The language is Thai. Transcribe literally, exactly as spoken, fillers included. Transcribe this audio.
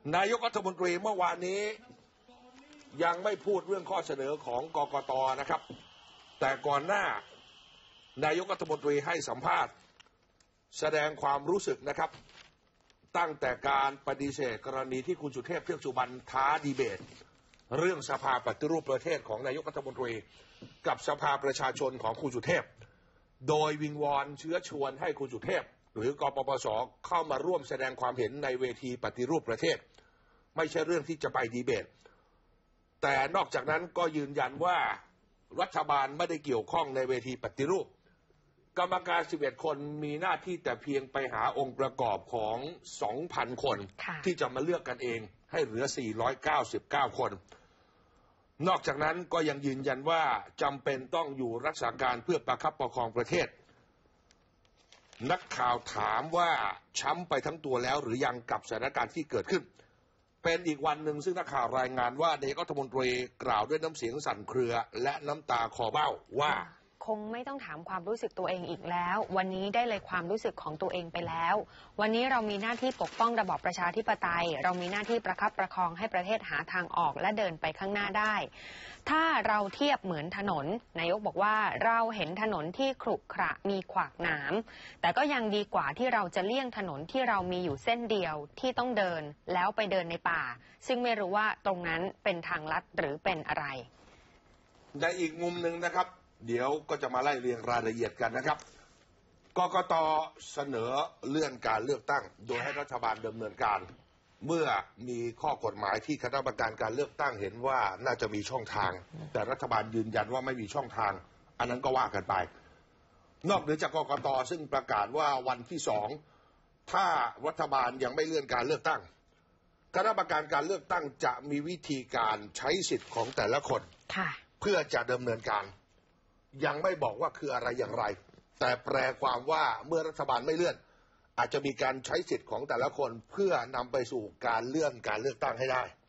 นายกรัฐมนตรีเมื่อวานนี้ยังไม่พูดเรื่องข้อเสนอของกกต.นะครับแต่ก่อนหน้านายกรัฐมนตรีให้สัมภาษณ์แสดงความรู้สึกนะครับตั้งแต่การปฏิเสธกรณีที่คุณสุเทพเทือกสุบรรณท้าดีเบตเรื่องสภาปฏิรูปประเทศของนายกรัฐมนตรีกับสภาประชาชนของคุณสุเทพโดยวิงวอนเชื้อชวนให้คุณสุเทพหรือกปปส.เข้ามาร่วมแสดงความเห็นในเวทีปฏิรูปประเทศไม่ใช่เรื่องที่จะไปดีเบตแต่นอกจากนั้นก็ยืนยันว่ารัฐบาลไม่ได้เกี่ยวข้องในเวทีปฏิรูปกรรมการสิบเอ็ดคนมีหน้าที่แต่เพียงไปหาองค์ประกอบของ สองพัน คนที่จะมาเลือกกันเองให้เหลือสี่ร้อยเก้าสิบเก้าคนนอกจากนั้นก็ยังยืนยันว่าจำเป็นต้องอยู่รักษาการเพื่อประคับประคองประเทศนักข่าวถามว่าช้ำไปทั้งตัวแล้วหรือยังกับสถานการณ์ที่เกิดขึ้นเป็นอีกวันหนึ่งซึ่งนักข่าวรายงานว่านายกรัฐมนตรีกล่าวด้วยน้ำเสียงสั่นเครือและน้ำตาคลอเบ้าว่าคงไม่ต้องถามความรู้สึกตัวเองอีกแล้ววันนี้ได้เลยความรู้สึกของตัวเองไปแล้ววันนี้เรามีหน้าที่ปกป้องระบอบประชาธิปไตยเรามีหน้าที่ประคับประคองให้ประเทศหาทางออกและเดินไปข้างหน้าได้ถ้าเราเทียบเหมือนถนนนายกบอกว่าเราเห็นถนนที่ขรุขระมีขวากหนามแต่ก็ยังดีกว่าที่เราจะเลี่ยงถนนที่เรามีอยู่เส้นเดียวที่ต้องเดินแล้วไปเดินในป่าซึ่งไม่รู้ว่าตรงนั้นเป็นทางลัดหรือเป็นอะไรในอีกมุมหนึ่งนะครับเดี๋ยวก็จะมาไล่เรียงรายละเอียดกันนะครับกกต.เสนอเลื่อนการเลือกตั้งโดยให้รัฐบาลดำเนินการเมื่อมีข้อกฎหมายที่คณะกรรมการการเลือกตั้งเห็นว่าน่าจะมีช่องทางแต่รัฐบาลยืนยันว่าไม่มีช่องทางอันนั้นก็ว่ากันไปนอกเหนือจากกกต.ซึ่งประกาศว่าวันที่สองถ้ารัฐบาลยังไม่เลื่อนการเลือกตั้งคณะกรรมการการเลือกตั้งจะมีวิธีการใช้สิทธิ์ของแต่ละคนเพื่อจะดำเนินการยังไม่บอกว่าคืออะไรอย่างไรแต่แปลความว่าเมื่อรัฐบาลไม่เลื่อนอาจจะมีการใช้สิทธิ์ของแต่ละคนเพื่อนำไปสู่การเลื่อนการเลือกตั้งให้ได้